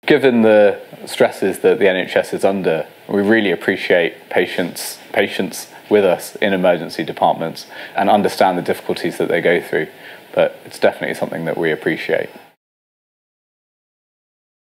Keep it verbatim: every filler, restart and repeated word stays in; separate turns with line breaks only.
Given the stresses that the N H S is under, we really appreciate patients, patients with us in emergency departments and understand the difficulties that they go through. But it's definitely something that we appreciate.